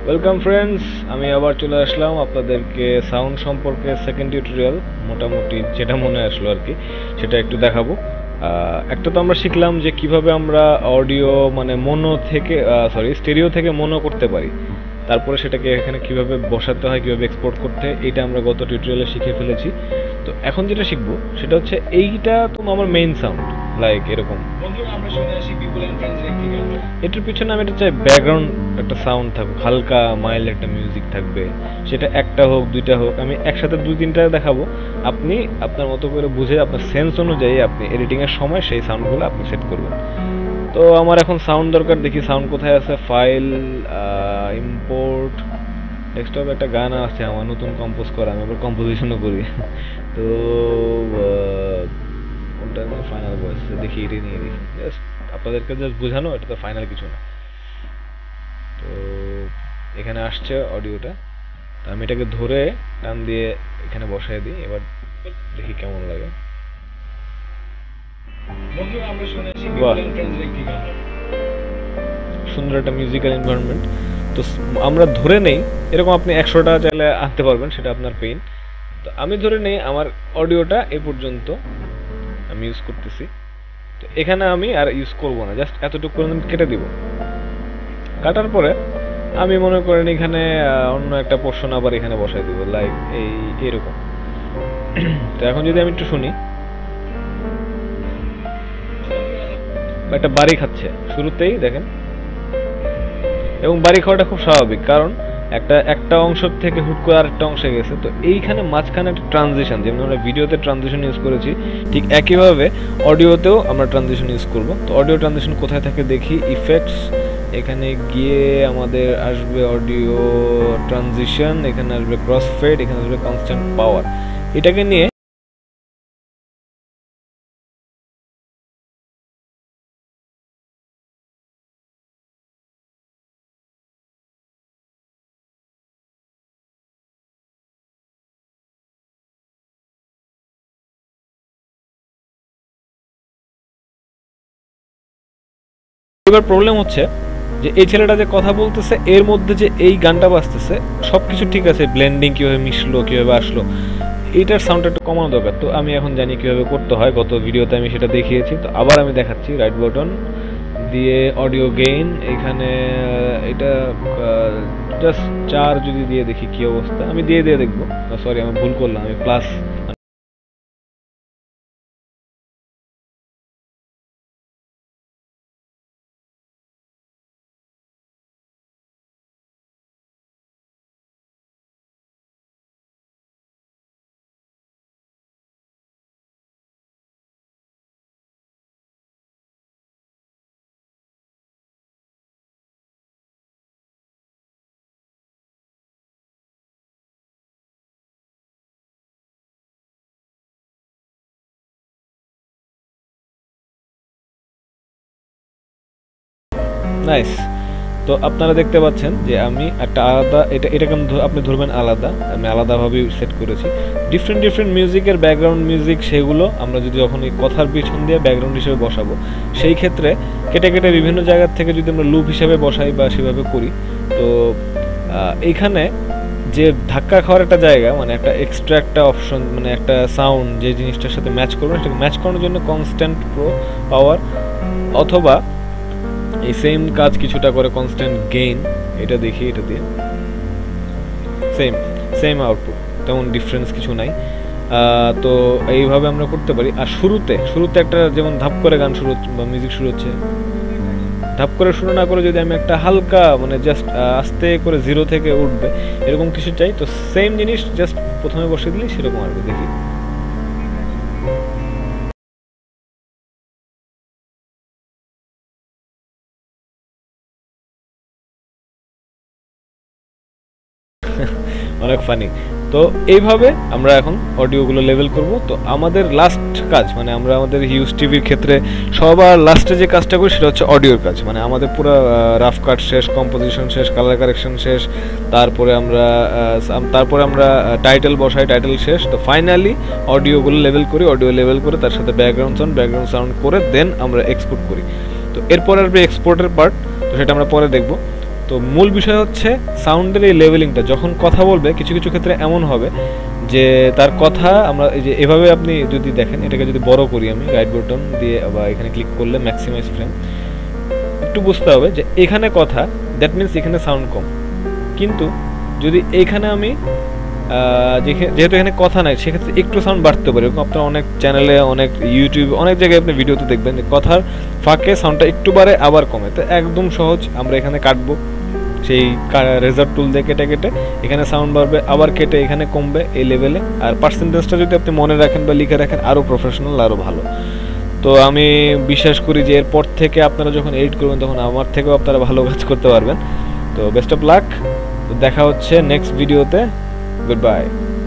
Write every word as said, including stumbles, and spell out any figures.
Welcome friends, আমি আবার চলে আসলাম আপনাদেরকে সাউন্ড সম্পর্কে সেকেন্ড টিউটোরিয়াল মোটামুটি যেটা মনে আসলো আর কি সেটা একটু দেখাবো। একটা তো আমরা শিখলাম যে কিভাবে আমরা অডিও মানে মোনো থেকে সরি স্টেরিও থেকে মোনো করতে পারি, তারপরে সেটাকে এখানে কিভাবে বসাতে হয়, কিভাবে এক্সপোর্ট করতে হয়, এইটা আমরা গত টিউটোরিয়ালে শিখে ফেলেছি। তো এখন যেটা শিখবো সেটা হচ্ছে এইটা তো আমার মেইন সাউন্ড, লাইক এরকম এটার পিছনে আমি এটা চাই ব্যাকগ্রাউন্ড একটা সাউন্ড থাকুক, হালকা মাইল্ড একটা মিউজিক থাকবে, সেটা একটা হোক দুইটা হোক, আমি একসাথে দুই তিনটা দেখাবো। আপনি আপনার মতো করে বুঝে আপনার সেন্স অনুযায়ী আপনি এডিটিং এর সময় সেই সাউন্ডগুলো আপনি সেট করবেন। তো আমার এখন সাউন্ড দরকার, দেখি সাউন্ড কোথায় আছে। ফাইল, ইম্পোর্ট, ডেস্কটপে একটা গান আছে আমার নতুন কম্পোজ করা, আমি আবার কম্পোজিশনও করি। তো ওটা ফাইনাল ভয়েস, দেখি এটাই নিয়ে দেখি, জাস্ট আপনাদেরকে জাস্ট বোঝানো, এটা তো ফাইনাল কিছু না। তো এখানে আসছে অডিওটা, তো আমি এটাকে ধরে টান দিয়ে এখানে বসাই দিই, এবার দেখি কেমন লাগে। সুন্দর একটা মিউজিক্যাল এনভায়রনমেন্ট। তো আমরা ধরে নেই এরকম, আপনি একশোটা চাইলে আনতে পারবেন, সেটা আপনার পেইন। তো আমি ধরে নেই আমার অডিওটা এ পর্যন্ত আমি ইউজ করতেছি। তো এখানে আমি আর ইউজ করব না, জাস্ট এতটুকু করে কেটে দিব। কাটার পরে আমি মনে করেন এখানে অন্য একটা পোর্শন আবার এখানে বসাই দিব, লাইক এই এরকম। তো এখন যদি আমি একটু শুনি, একটা বাড়ি খাচ্ছে শুরুতেই দেখেন, এবং বাড়ি খাওয়াটা খুব স্বাভাবিক, কারণ একটা একটা অংশ থেকে হুট করে আরেকটা অংশে গেছে। তো এইখানে মাঝখানে একটা ট্রানজিশন, যেমন আমরা ভিডিওতে ট্রানজিশন ইউজ করেছি, ঠিক একইভাবে অডিওতেও আমরা ট্রানজিশন ইউজ করব। তো অডিও ট্রানজিশন কোথায় থাকে দেখি, ইফেক্টস, এখানে গিয়ে আমাদের আসবে অডিও ট্রানজিশন, এখানে আসবে ক্রস ফেড, এখানে আসবে কনস্ট্যান্ট পাওয়ার। এটাকে নিয়ে এবার প্রবলেম হচ্ছে যে এই ছেলেটা যে কথা বলতেছে এর মধ্যে যে এই গানটা বাজতেছে সবকিছু ঠিক আছে, ব্লেন্ডিং কিভাবে মিশলো কিভাবে আসলো, এইটার সাউন্ডটা একটু কমানো দরকার। তো আমি এখন জানি কিভাবে করতে হয়, গত ভিডিওতে আমি সেটা দেখিয়েছি। তো আবার আমি দেখাচ্ছি, রাইট বাটন দিয়ে অডিও গেইন, এখানে এটা জাস্ট চার যদি দিয়ে দেখি কি অবস্থা, আমি দিয়ে দিয়ে দেখবো। সরি আমি ভুল করলাম, আমি প্লাস নাইস। তো আপনারা দেখতে পাচ্ছেন যে আমি একটা আলাদা, এটা এটাকে আপনি ধরবেন আলাদা, আমি আলাদাভাবে সেট করেছি। ডিফারেন্ট ডিফারেন্ট মিউজিকের ব্যাকগ্রাউন্ড মিউজিক, সেগুলো আমরা যদি যখন এই কথার পিছন দিয়ে ব্যাকগ্রাউন্ড হিসেবে বসাবো, সেই ক্ষেত্রে কেটে কেটে বিভিন্ন জায়গার থেকে যদি আমরা লুপ হিসেবে বসাই বা সেভাবে করি, তো এইখানে যে ধাক্কা খাওয়ার একটা জায়গা, মানে একটা এক্সট্রা একটা অপশন, মানে একটা সাউন্ড যে জিনিসটার সাথে ম্যাচ করবে, সেটাকে ম্যাচ করানোর জন্য কনস্ট্যান্ট প্রো পাওয়ার, অথবা এই সেম কাজ কিছুটা করে কনস্ট্যান্ট গেইন, এটা দেখি, এটা দিয়ে সেম সেম আউটপুট, তেমন ডিফারেন্স কিছু নাই। তো এইভাবে আমরা করতে পারি। আর শুরুতে শুরুতে একটা যেমন ধাপ করে গান শুরু বা মিউজিক শুরু হচ্ছে, ধাপ করে শুরু না করে যদি আমি একটা হালকা মানে জাস্ট আস্তে করে জিরো থেকে উঠবে এরকম কিছু চাই, তো সেম জিনিস জাস্ট প্রথমে বসে দিলেই সেরকম আসবে। দেখি অনেক ফানি। তো এইভাবে আমরা এখন অডিওগুলো লেভেল করব। তো আমাদের লাস্ট কাজ, মানে আমরা আমাদের হিউজ টিভির ক্ষেত্রে সবার লাস্টে যে কাজটা করি সেটা হচ্ছে অডিওর কাজ। মানে আমাদের পুরো রাফ কাট শেষ, কম্পোজিশন শেষ, কালার কারেকশন শেষ, তারপরে আমরা তারপরে আমরা টাইটেল বসাই, টাইটেল শেষ। তো ফাইনালি অডিওগুলো লেভেল করি, অডিও লেভেল করে তার সাথে ব্যাকগ্রাউন্ড সাউন্ড ব্যাকগ্রাউন্ড সাউন্ড করে দেন আমরা এক্সপোর্ট করি। তো এরপর আসবে এক্সপোর্টের পার্ট, তো সেটা আমরা পরে দেখব। তো মূল বিষয় হচ্ছে সাউন্ডের এই লেভেলিংটা। যখন কথা বলবে কিছু কিছু ক্ষেত্রে এমন হবে যে তার কথা আমরা এই যে এভাবে আপনি যদি দেখেন, এটাকে যদি বড় করি আমি রাইট বাটন দিয়ে বা এখানে ক্লিক করলে ম্যাক্সিমাইজ ফ্রেম, একটু বুঝতে হবে যে এখানে কথা, দ্যাট মিনস এখানে সাউন্ড কম। কিন্তু যদি এইখানে আমি যেহেতু এখানে কথা নাই, সেক্ষেত্রে একটু সাউন্ড বাড়তে পারে। এরকম আপনার অনেক চ্যানেলে, অনেক ইউটিউব, অনেক জায়গায় আপনি ভিডিওতে দেখবেন যে কথার ফাঁকে সাউন্ডটা একটু বাড়ে আবার কমে। তো একদম সহজ, আমরা এখানে কাটবো সেই রেজার টুল দিয়ে কেটে কেটে এখানে সাউন্ড বাড়বে, আবার কেটে এখানে কমবে এই লেভেলে। আর পার্সেন্টেজটা যদি আপনি মনে রাখেন বা লিখে রাখেন আরও প্রফেশনাল, আরও ভালো। তো আমি বিশ্বাস করি যে এরপর থেকে আপনারা যখন এডিট করবেন তখন আমার থেকেও আপনারা ভালো কাজ করতে পারবেন। তো বেস্ট অফ লাক, দেখা হচ্ছে নেক্সট ভিডিওতে। Good by.